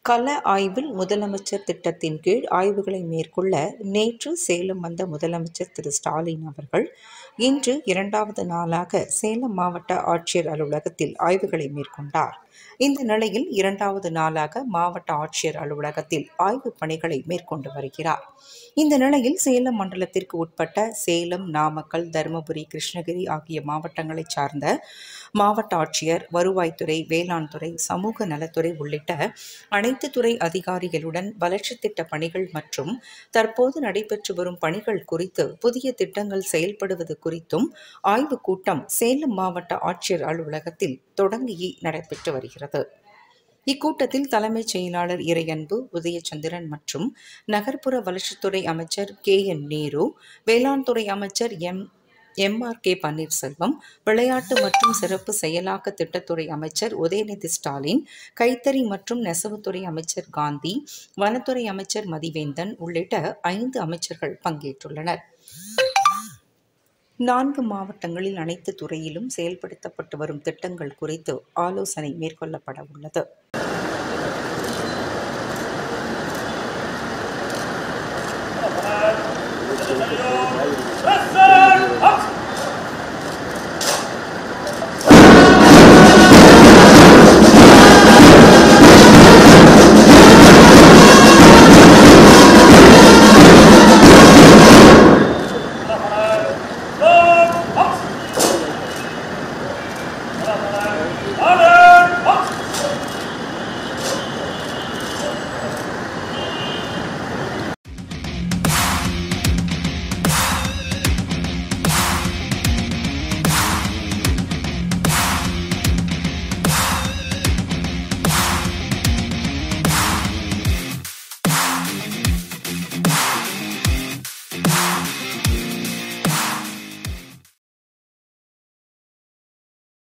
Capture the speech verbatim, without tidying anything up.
கள ஆய்வில் முதலமைச்சர் திட்டத்தின் கீழ் ஆய்வுகளை மேற்கொள்ள நேற்று சேலம் வந்த முதலமைச்சர் திரு ஸ்டாலின் அவர்கள் இன்று இரண்டாவது நாளாக சேலம் மாவட்ட ஆட்சியர் அலுவலகத்தில் ஆய்வுகளை மேற்கொண்டார். இந்த நிலையில் இரண்டாவது நாளாக மாவட்ட ஆட்சியர் அலுவலகத்தில் ஆய்வுப் பணிகளை மேற்கொண்டு வருகிறார். இந்த நிலையில் சேலம் மண்டலத்திற்கு உட்பட்ட சேலம், நாமக்கல், தருமபுரி, கிருஷ்ணகிரி ஆகிய மாவட்டங்களைச் சார்ந்த மாவட்ட ஆட்சியர், வருவாய்த்துறை, வேளாண் துறை, சமூக நலத்துறை உள்ளிட்ட அனைத்து துறை அதிகாரிகளுடன் வளர்ச்சித் திட்ட பணிகள் மற்றும் தற்போது நடைபெற்று வரும் பணிகள் குறித்து புதிய திட்டங்கள் செயல்படுவது குறித்தும் ஆய்வுக் கூட்டம் சேலம் மாவட்ட ஆட்சியர் அலுவலகத்தில் தொடங்கி நடைபெற்று வருகிறது. இக்கூட்டத்தில் தலைமைச் செயலாளர் இறையன்பு, உதயச்சந்திரன் மற்றும் நகர்ப்புற வளர்ச்சித்துறை அமைச்சர் கே என் நேரு, வேளாண் துறை அமைச்சர் M M R K Panneerselvam, விளையாட்டு மற்றும் சிறப்பு செயலாக்க திட்டத்துறை அமைச்சர் உதயநிதி ஸ்டாலின், கைத்தறி மற்றும் நெசவுத்துறை அமைச்சர் காந்தி, வனத்துறை அமைச்சர் மதிவேந்தன் உள்ளிட்ட ஐந்து அமைச்சர்கள் பங்கேற்றுள்ளனர். நான்கு மாவட்டங்களில் அனைத்து துறையிலும் செயல்படுத்தப்பட்டு வரும் திட்டங்கள் குறித்து ஆலோசனை மேற்கொள்ளப்பட உள்ளது.